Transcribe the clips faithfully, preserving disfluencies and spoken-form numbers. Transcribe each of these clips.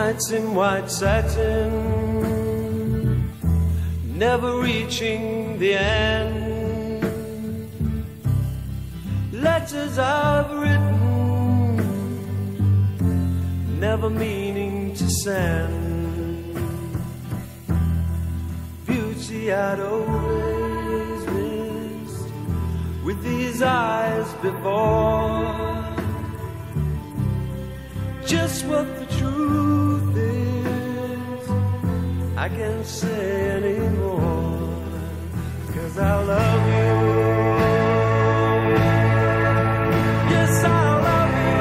Nights in white satin, never reaching the end. Letters I've written, never meaning to send. Beauty I'd always missed with these eyes before. Just what the truth is, I can't say anymore, 'cause I love you. Yes, I love you.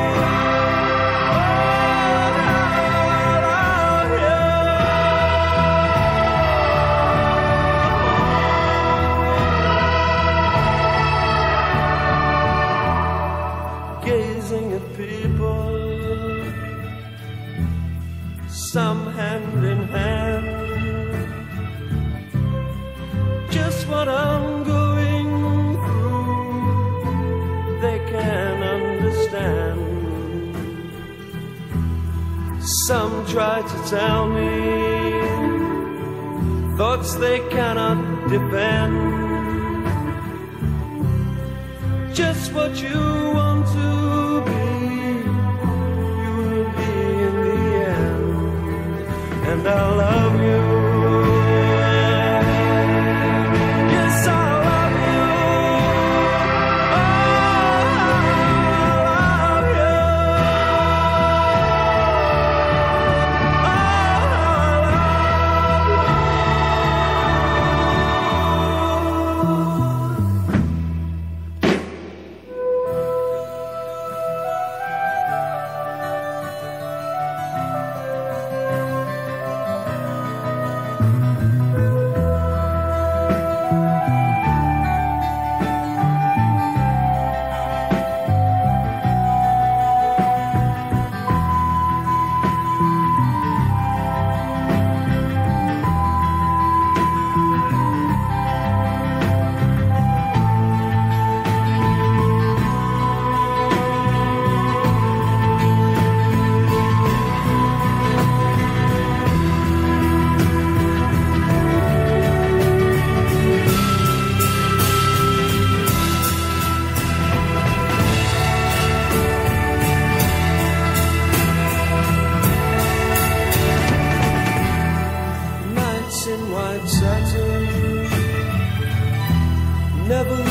Oh, I love you. Gazing at people, some hand in hand, just what I'm going through, they can understand. Some try to tell me thoughts they cannot defend. Just what you want to be, you will be in the end. And I love you. Yes, I love you. Oh, I love you. Oh, in white satin, never